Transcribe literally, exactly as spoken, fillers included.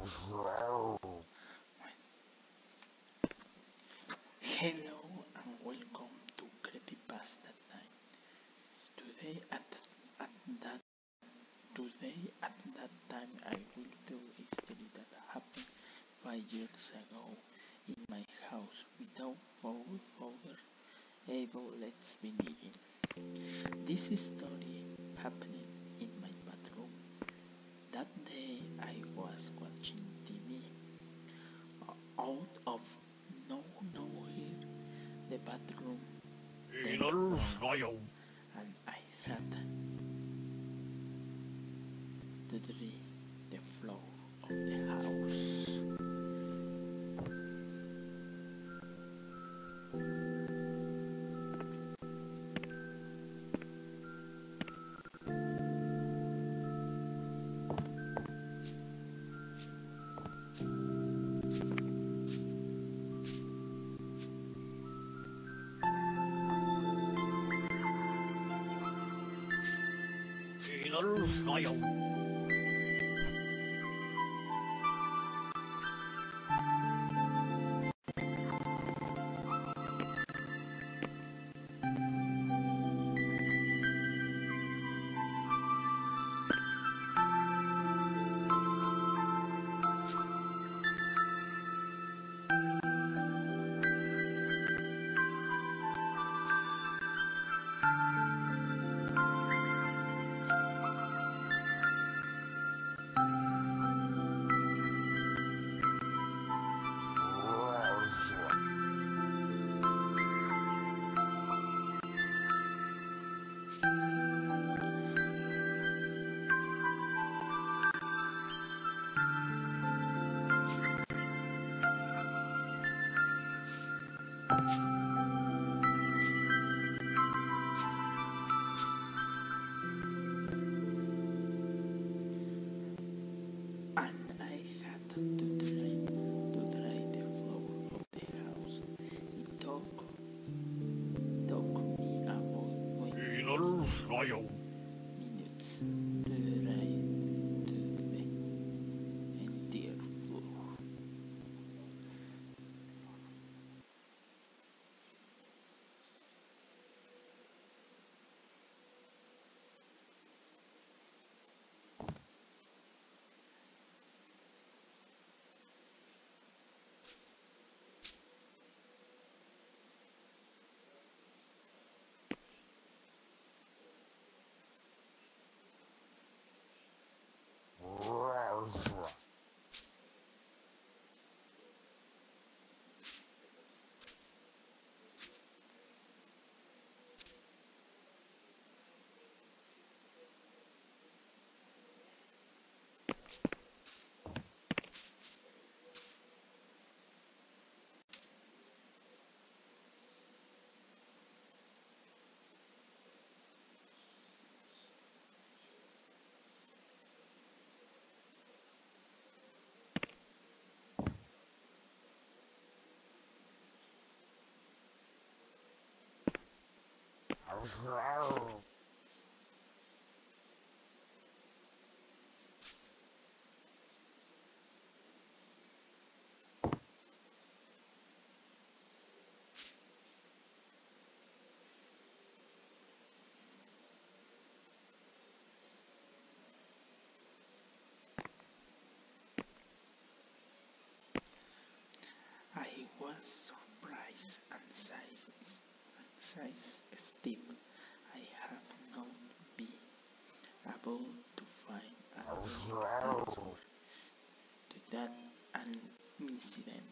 Hello and welcome to Creepypasta time. Today at, at that today at that time I will tell a story that happened five years ago in my house without further ado. Let's begin. This story happened in my bathroom. That day I was watching T V. Out of no nowhere, the bathroom and I had to dry the floor of the house. And I had to dry, to dry the floor of the house. It took, took me about twenty minutes to dry to the entire floor. I was surprised and sized, sized still. I have not been able to find a correct answer to that an incident.